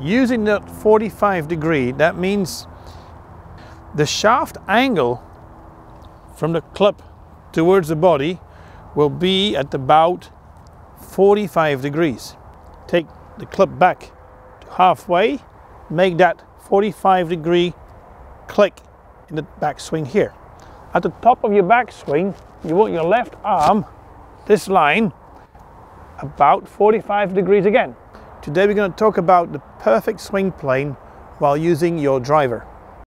Using that 45 degree, that means the shaft angle from the club towards the body will be at about 45 degrees. Take the club back to halfway, make that 45 degree click in the backswing here. At the top of your backswing, you want your left arm, this line, about 45 degrees again. Today we're going to talk about the perfect swing plane while using your driver.